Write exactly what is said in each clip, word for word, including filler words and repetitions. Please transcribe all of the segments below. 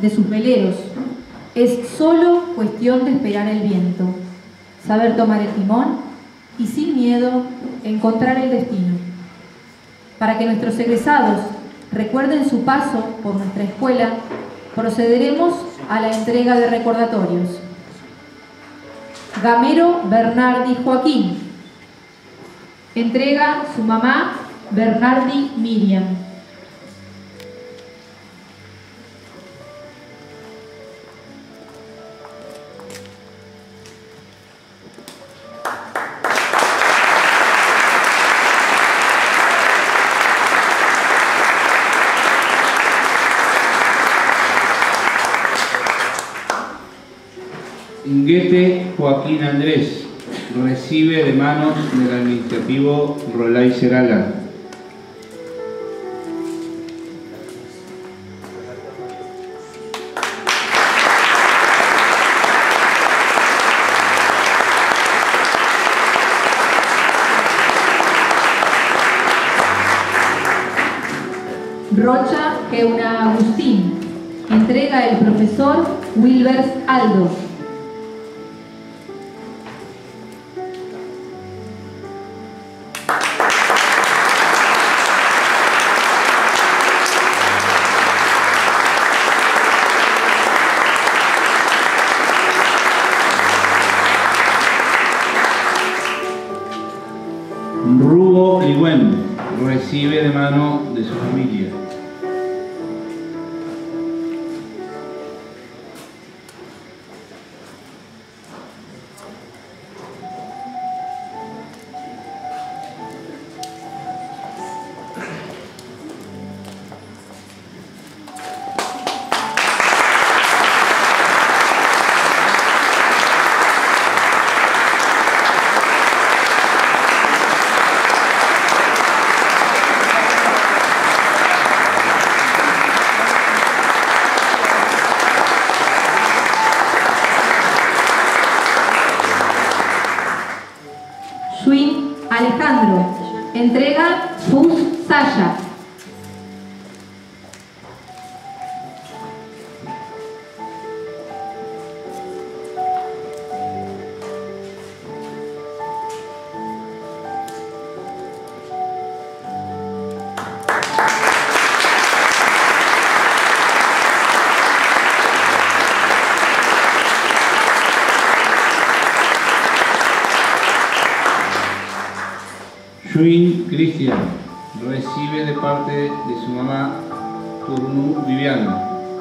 de sus veleros. Es solo cuestión de esperar el viento, saber tomar el timón y sin miedo encontrar el destino. Para que nuestros egresados recuerden su paso por nuestra escuela, procederemos a la entrega de recordatorios. Gamero Bernardi Joaquín. Entrega su mamá Bernardi Miriam. Inguete Joaquín Andrés, recibe de manos del administrativo Rolay Serala. Rocha Geuna Agustín. Entrega el profesor Wilbers Aldo. Rubo Ligüen, recibe de mano de su familia. Swin Alejandro. Entrega Fus Saya. Shuin Cristian, recibe de parte de su mamá Turnu Viviana.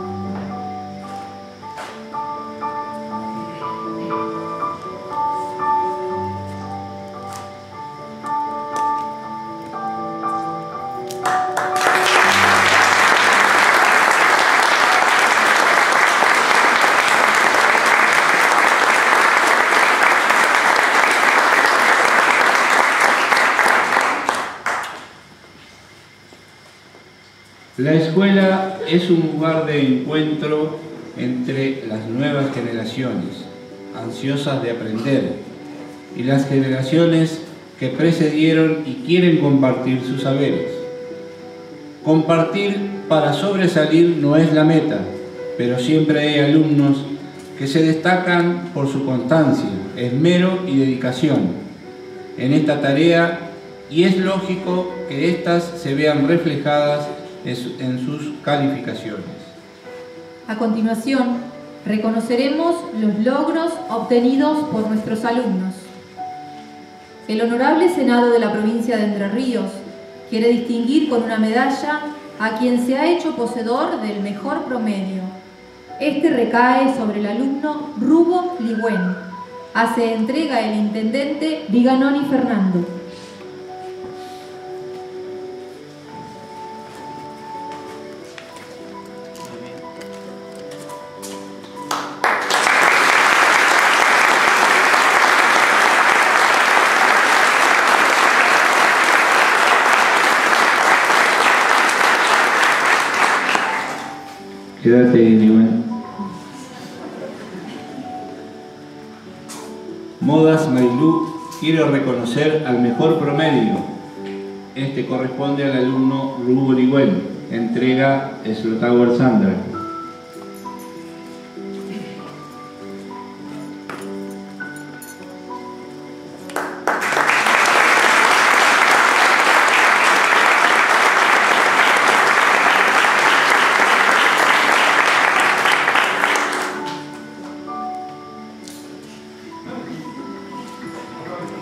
La escuela es un lugar de encuentro entre las nuevas generaciones, ansiosas de aprender, y las generaciones que precedieron y quieren compartir sus saberes. Compartir para sobresalir no es la meta, pero siempre hay alumnos que se destacan por su constancia, esmero y dedicación en esta tarea, y es lógico que éstas se vean reflejadas en sus calificaciones. A continuación, reconoceremos los logros obtenidos por nuestros alumnos. El Honorable Senado de la provincia de Entre Ríos quiere distinguir con una medalla a quien se ha hecho poseedor del mejor promedio. Este recae sobre el alumno Rubo Ligüen. Hace entrega el intendente Viganoni Fernando. Quédate, Ligüen. Modas Mailú quiere reconocer al mejor promedio. Este corresponde al alumno Rubo Ligüen. Entrega Slotower Sandra.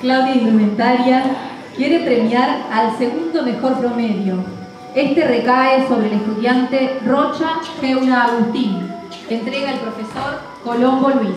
Claudia Indumentaria quiere premiar al segundo mejor promedio. Este recae sobre el estudiante Rocha Geuna Agustín. Entrega el profesor Colombo Luis.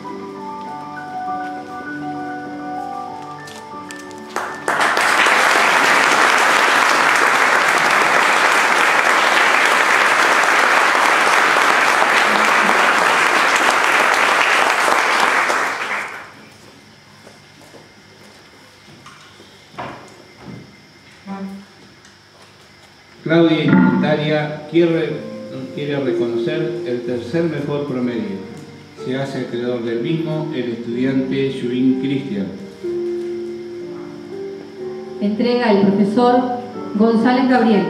Claudia Indumentaria quiere, quiere reconocer el tercer mejor promedio. Se hace acreedor del mismo el estudiante Yubin Cristian. Entrega el profesor González Gabriel.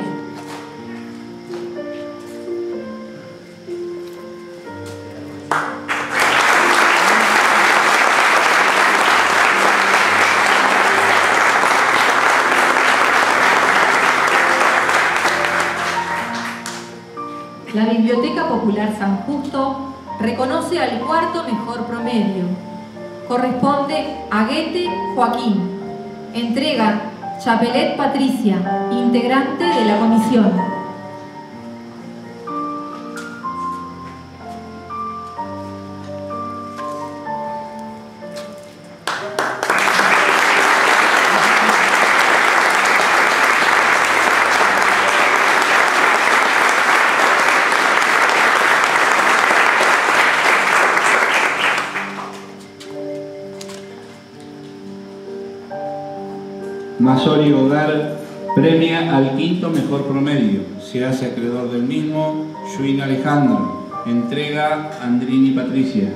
La Biblioteca Popular San Justo reconoce al cuarto mejor promedio. Corresponde a Goethe Joaquín. Entrega Chapelet Patricia, integrante de la comisión. Masori Hogar premia al quinto mejor promedio. Se hace acreedor del mismo Yuin Alejandro. Entrega Andrini Patricia.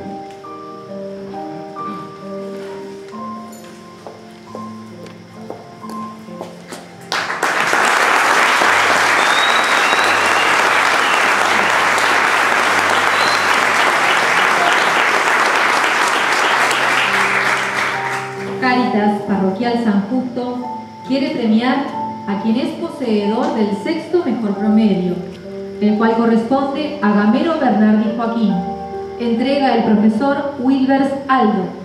Cáritas Parroquial San Justo quiere premiar a quien es poseedor del sexto mejor promedio, el cual corresponde a Gamero Bernardi Joaquín. Entrega el profesor Wilbers Aldo.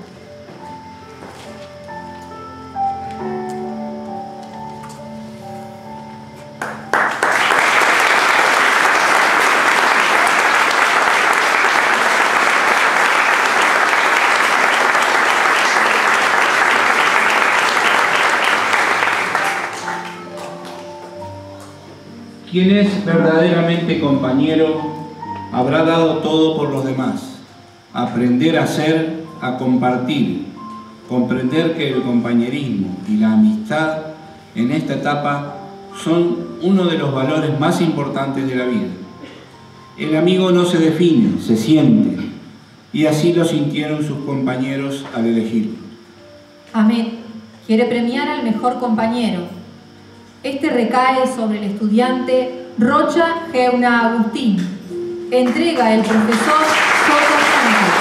Quien es verdaderamente compañero habrá dado todo por los demás. Aprender a ser, a compartir, comprender que el compañerismo y la amistad en esta etapa son uno de los valores más importantes de la vida. El amigo no se define, se siente, y así lo sintieron sus compañeros al elegirlo. Ahmed quiere premiar al mejor compañero. Este recae sobre el estudiante Rocha Geuna Agustín. Entrega el profesor Soto Sánchez.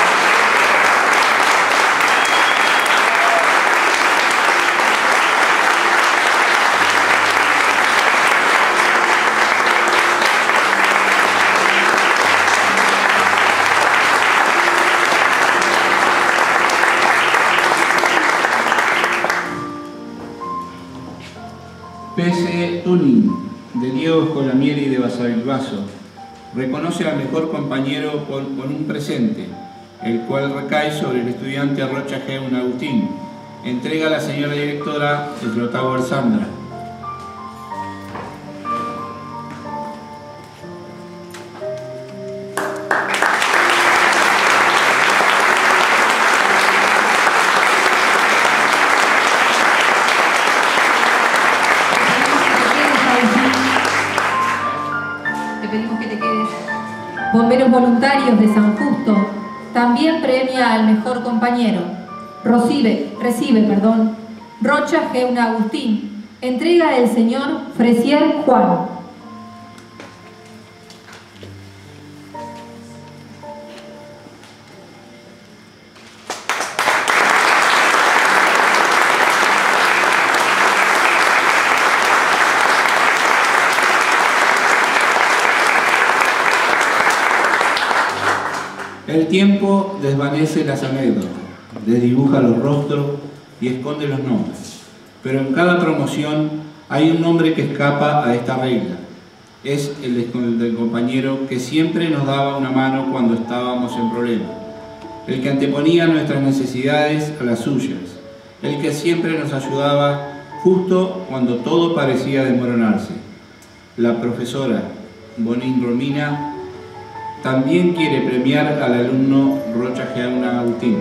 P S Tuning, de Diego Escolamieri de Basavilbaso, reconoce al mejor compañero con, con un presente, el cual recae sobre el estudiante Rocha Geuna Agustín. Entrega a la señora directora Eslotago Sandra. Bomberos Voluntarios de San Justo también premia al mejor compañero. Recibe, recibe, perdón, Rocha Geuna Agustín. Entrega el señor Fresier Juan. El tiempo desvanece las anécdotas, desdibuja los rostros y esconde los nombres. Pero en cada promoción hay un nombre que escapa a esta regla. Es el del compañero que siempre nos daba una mano cuando estábamos en problemas, el que anteponía nuestras necesidades a las suyas, el que siempre nos ayudaba justo cuando todo parecía desmoronarse. La profesora Bonín Romina también quiere premiar al alumno Rocha Geauna Agustín.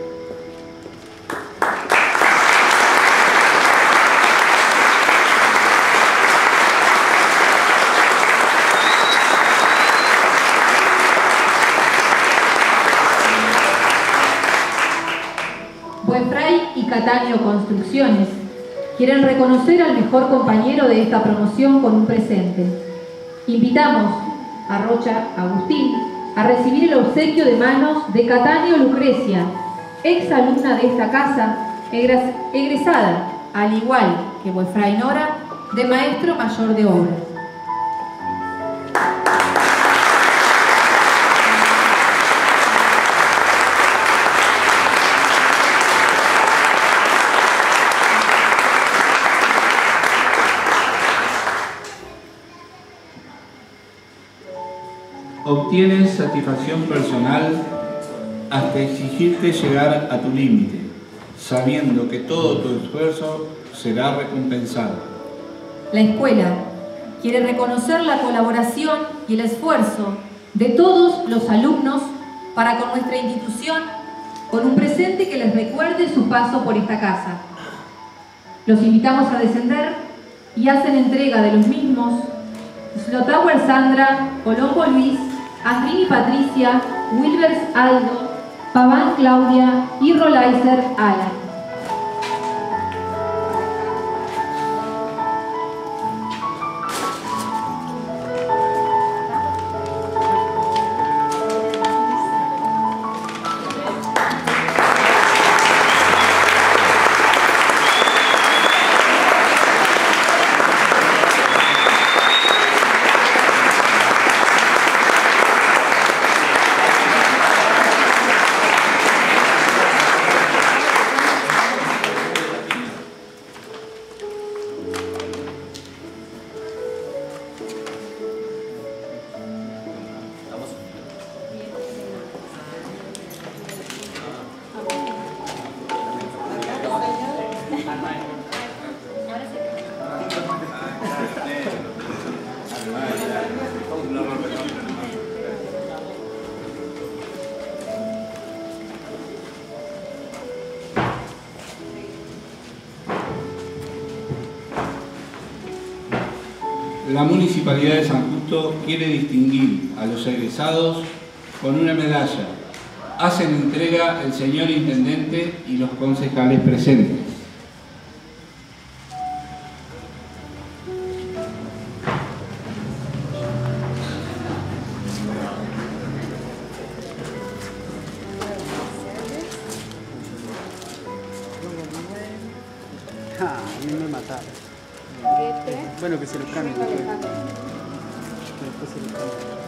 Buenfray y Cataño Construcciones quieren reconocer al mejor compañero de esta promoción con un presente. Invitamos a Rocha Agustín a recibir el obsequio de manos de Cataño Lucrecia, ex alumna de esta casa, egresada, al igual que Buenfray Nora, de maestro mayor de obra. Obtienes satisfacción personal hasta exigirte llegar a tu límite, sabiendo que todo tu esfuerzo será recompensado. La escuela quiere reconocer la colaboración y el esfuerzo de todos los alumnos para con nuestra institución, con un presente que les recuerde su paso por esta casa. Los invitamos a descender y hacen entrega de los mismos Slotauer Sandra, Colombo Luis, Andrini Patricia, Wilbers Aldo, Paván Claudia y Rolaiser Alan. La Municipalidad de San Justo quiere distinguir a los egresados con una medalla. Hacen entrega el señor Intendente y los concejales presentes. Ah, a mí me mataron. Bueno, que se lo cambie. Que después se lo cambie.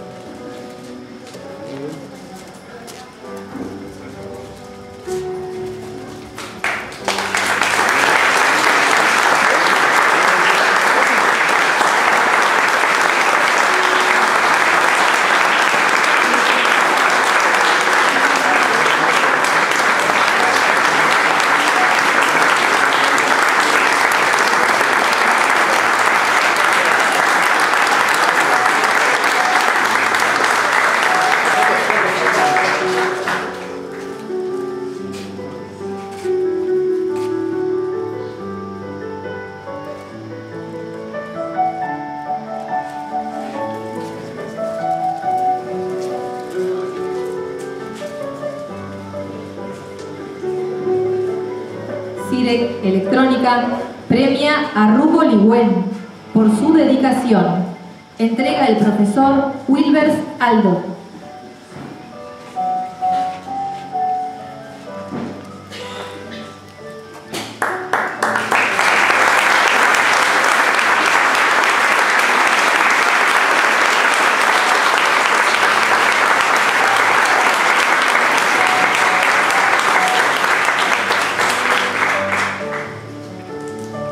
Cirec Electrónica premia a Rubo Ligüen por su dedicación. Entrega el profesor Wilbers Aldo.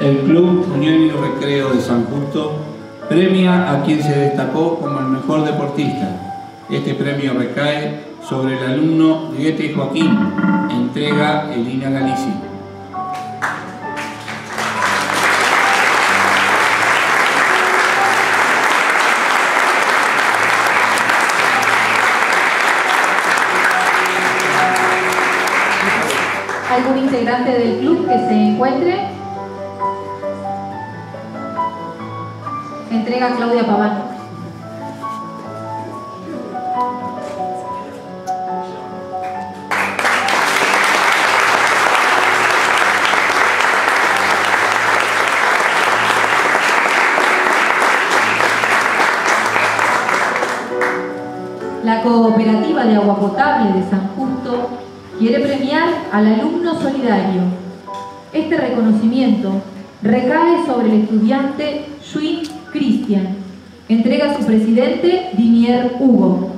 El Club Unión y Recreo de San Justo premia a quien se destacó como el mejor deportista. Este premio recae sobre el alumno Goethe Joaquín. Entrega Elina Galici. ¿Algún integrante del club que se encuentre? Entrega Claudia Paván. La Cooperativa de Agua Potable de San Justo quiere premiar al alumno solidario. Este reconocimiento recae sobre el estudiante Schwinn Cristian. Entrega a su presidente Dimier Hugo.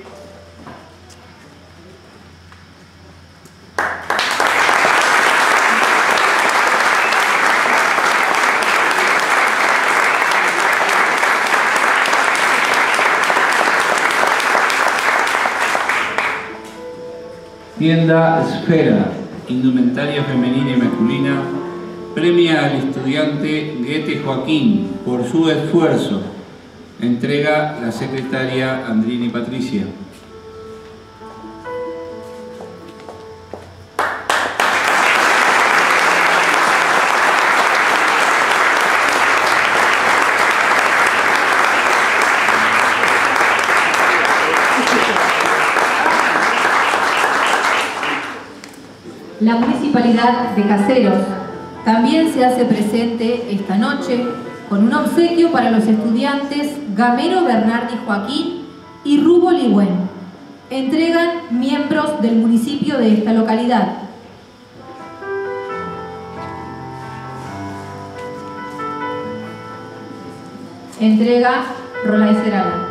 Tienda Esfera, indumentaria femenina y masculina, premia al estudiante Goethe Joaquín por su esfuerzo. Entrega la secretaria Andrini Patricia. La Municipalidad de Caseros también se hace presente esta noche con un obsequio para los estudiantes Gamero Bernardi Joaquín y Rubo Ligüen. Entregan miembros del municipio de esta localidad. Entrega Rolay Serala.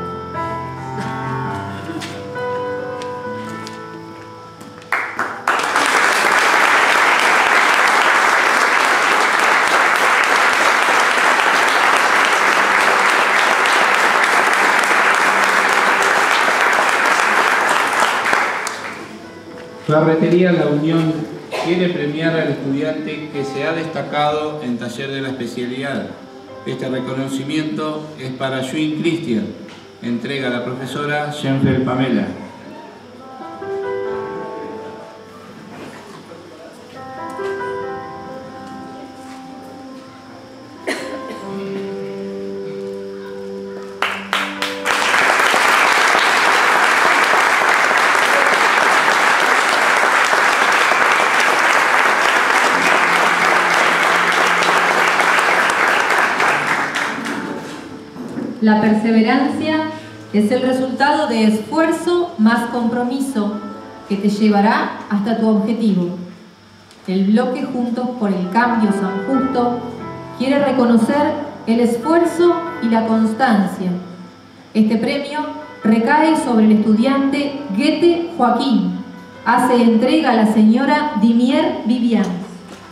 Ferretería La Unión quiere premiar al estudiante que se ha destacado en taller de la especialidad. Este reconocimiento es para Schwinn Cristian. Entrega la profesora Schenfeld Pamela. La perseverancia es el resultado de esfuerzo más compromiso que te llevará hasta tu objetivo. El bloque Juntos por el Cambio San Justo quiere reconocer el esfuerzo y la constancia. Este premio recae sobre el estudiante Goethe Joaquín. Hace entrega a la señora Dimier Vivian.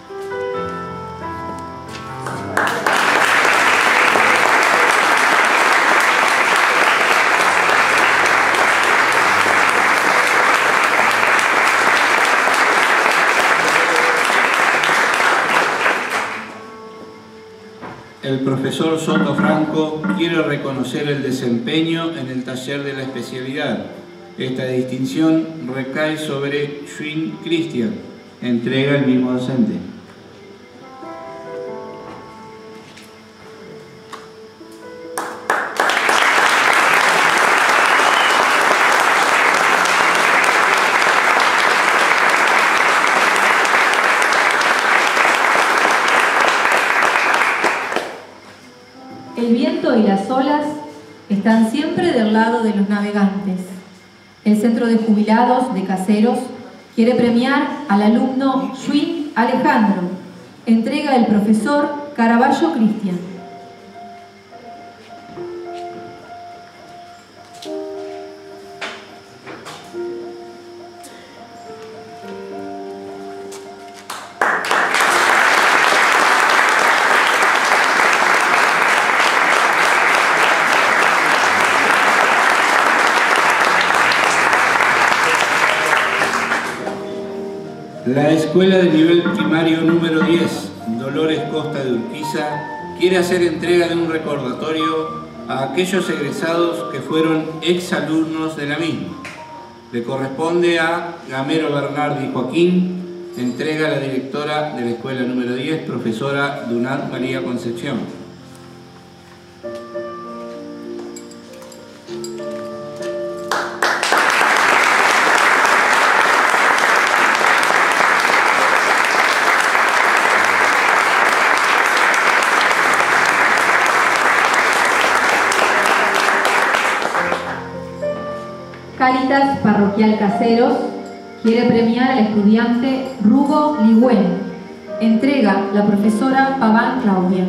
El profesor Soto Franco quiere reconocer el desempeño en el taller de la especialidad. Esta distinción recae sobre Schwinn Cristian. Entrega el mismo docente. El viento y las olas están siempre del lado de los navegantes. El Centro de Jubilados de Caseros quiere premiar al alumno Schwinn Alejandro. Entrega el profesor Caraballo Cristian. La escuela de nivel primario número diez, Dolores Costa de Urquiza, quiere hacer entrega de un recordatorio a aquellos egresados que fueron exalumnos de la misma. Le corresponde a Gamero Bernardi Joaquín, entrega a la directora de la escuela número diez, profesora Dunat María Concepción. Cáritas Parroquial Caseros quiere premiar al estudiante Rubo Ligüen. Entrega la profesora Paván Claudia.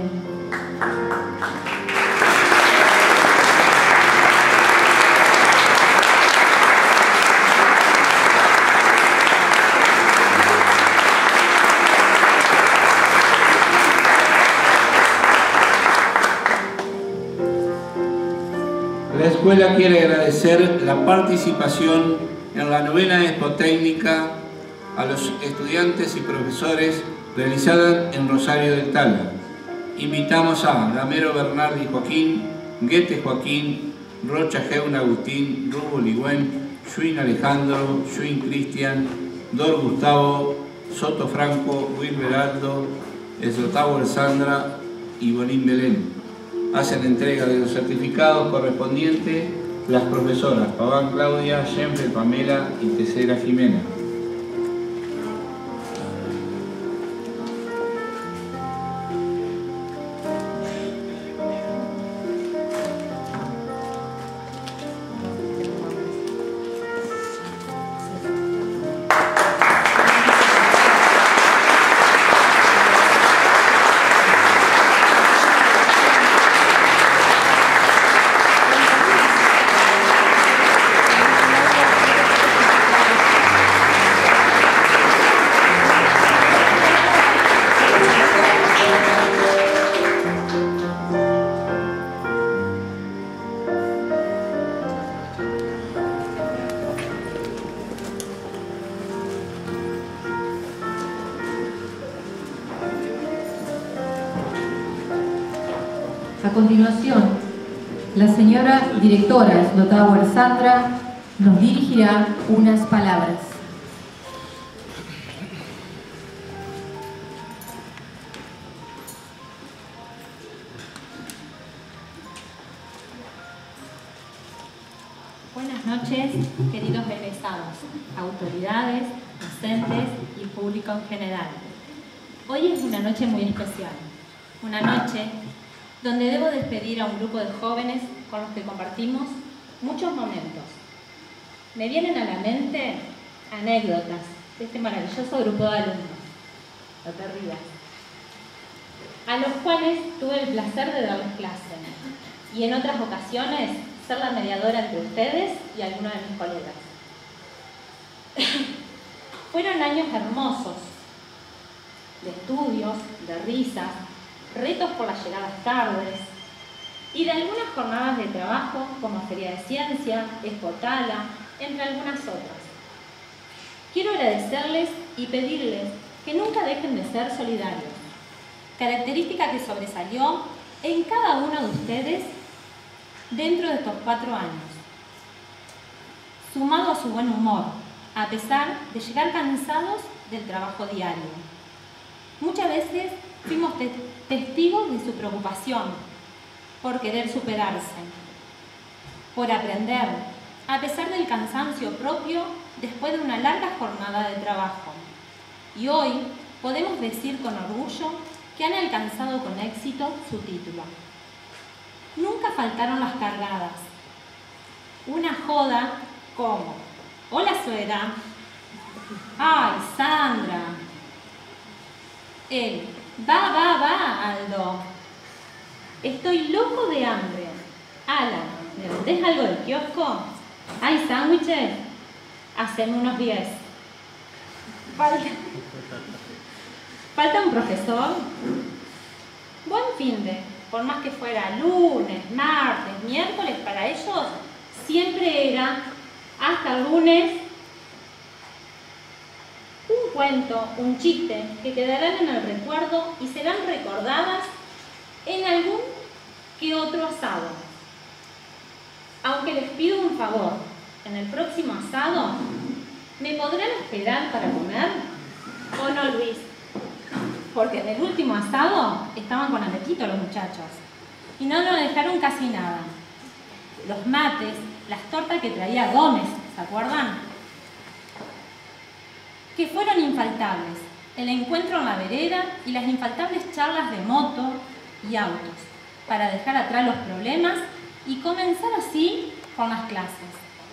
La escuela quiere agradecer la participación en la novena Expo Técnica a los estudiantes y profesores realizada en Rosario del Tala. Invitamos a Gamero Bernardi Joaquín, Guete Joaquín, Rocha Geun Agustín, Rubo Ligüen, Schwin Alejandro, Schwin Cristian, Dor Gustavo, Soto Franco, Wilber Aldo, Esotavo Sandra y Bolín Belén. Hacen entrega de los certificados correspondientes las profesoras Paván Claudia, Jenfe Pamela y Tecera Jimena. A continuación, la señora directora Slotauer Sandra nos dirigirá unas palabras. Buenas noches, queridos egresados, autoridades, docentes y público en general. Hoy es una noche muy especial, una noche donde debo despedir a un grupo de jóvenes con los que compartimos muchos momentos. Me vienen a la mente anécdotas de este maravilloso grupo de alumnos, no te rías, a los cuales tuve el placer de darles clase y en otras ocasiones ser la mediadora entre ustedes y algunos de mis colegas. Fueron años hermosos, de estudios, de risas, retos por las llegadas tardes y de algunas jornadas de trabajo como Feria de Ciencia, Expo Tala, entre algunas otras. Quiero agradecerles y pedirles que nunca dejen de ser solidarios, característica que sobresalió en cada uno de ustedes dentro de estos cuatro años, sumado a su buen humor, a pesar de llegar cansados del trabajo diario. Muchas veces fuimos te testigos de su preocupación por querer superarse, por aprender, a pesar del cansancio propio después de una larga jornada de trabajo. Y hoy podemos decir con orgullo que han alcanzado con éxito su título. Nunca faltaron las cargadas. Una joda como: hola suegra, ay Sandra, él, va, va, va Aldo, estoy loco de hambre, Alan, ¿me vendés algo del kiosco? ¿Hay sándwiches? Haceme unos diez. Falta... ¿Falta un profesor? Buen finde, por más que fuera lunes, martes, miércoles, para ellos siempre era hasta el lunes un cuento cuento, un chiste, que quedarán en el recuerdo y serán recordadas en algún que otro asado. Aunque les pido un favor, en el próximo asado, ¿me podrán esperar para comer? ¿O no, Luis? Porque en el último asado estaban con apetito los muchachos y no nos dejaron casi nada. Los mates, las tortas que traía Gómez, ¿se acuerdan? Que fueron infaltables, el encuentro en la vereda y las infaltables charlas de moto y autos, para dejar atrás los problemas y comenzar así con las clases.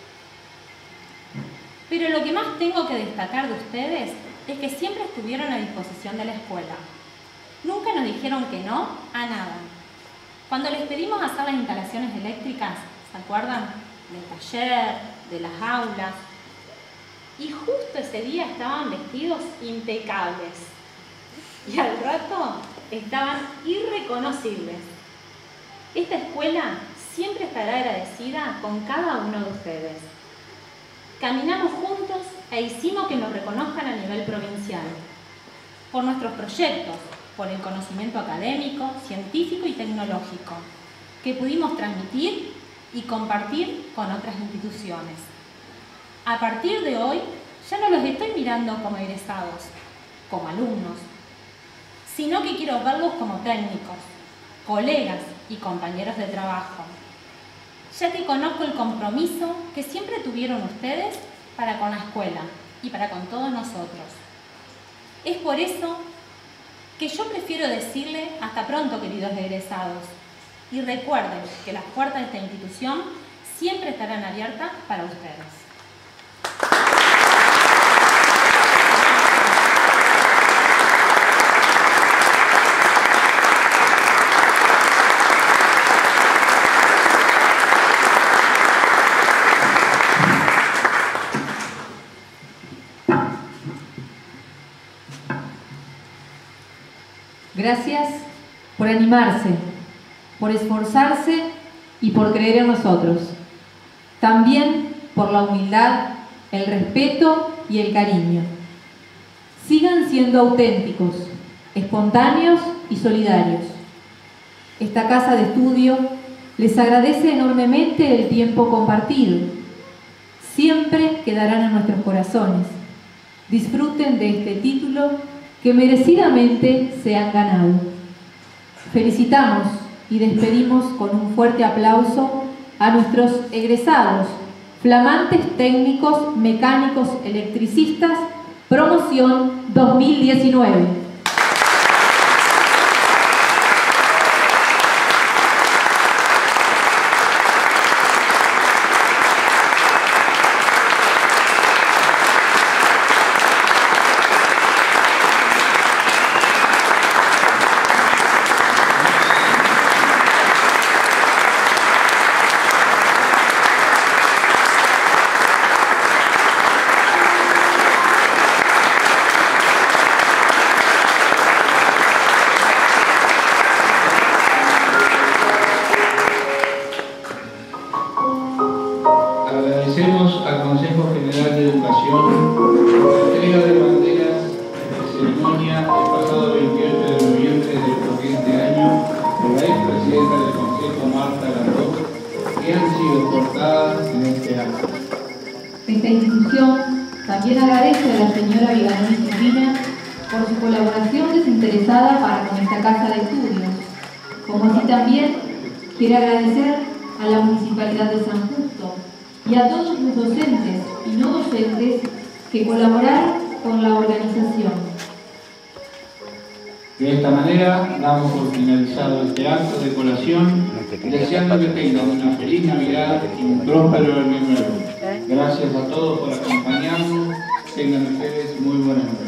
Pero lo que más tengo que destacar de ustedes es que siempre estuvieron a disposición de la escuela. Nunca nos dijeron que no a nada. Cuando les pedimos hacer las instalaciones eléctricas, ¿se acuerdan? Del taller, de las aulas. Y justo ese día estaban vestidos impecables. Y al rato estaban irreconocibles. Esta escuela siempre estará agradecida con cada uno de ustedes. Caminamos juntos e hicimos que nos reconozcan a nivel provincial. Por nuestros proyectos, por el conocimiento académico, científico y tecnológico, que pudimos transmitir y compartir con otras instituciones. A partir de hoy, ya no los estoy mirando como egresados, como alumnos, sino que quiero verlos como técnicos, colegas y compañeros de trabajo, ya que conozco el compromiso que siempre tuvieron ustedes para con la escuela y para con todos nosotros. Es por eso que yo prefiero decirle hasta pronto, queridos egresados, y recuerden que las puertas de esta institución siempre estarán abiertas para ustedes. Gracias por animarse, por esforzarse y por creer en nosotros. También por la humildad, el respeto y el cariño. Sigan siendo auténticos, espontáneos y solidarios. Esta casa de estudio les agradece enormemente el tiempo compartido. Siempre quedarán en nuestros corazones. Disfruten de este título que merecidamente se han ganado. Felicitamos y despedimos con un fuerte aplauso a nuestros egresados, flamantes técnicos mecánicos electricistas, promoción dos mil diecinueve. Agradecemos al Consejo General de Educación por la entrega de banderas de ceremonia el pasado veintiocho de noviembre del corriente año por la expresidenta del Consejo, Marta Landó, que han sido portadas en este acto. Esta institución también agradece a la señora Viganoni Silvina por su colaboración desinteresada para con esta casa de estudios, como así también quiere agradecer a la Municipalidad de San Justo y a todos los docentes y no docentes que colaboraron con la organización. De esta manera damos por finalizado este acto de colación, deseando que tengan una feliz Navidad y un próspero año nuevo. Gracias a todos por acompañarnos. Tengan ustedes muy buenas noches.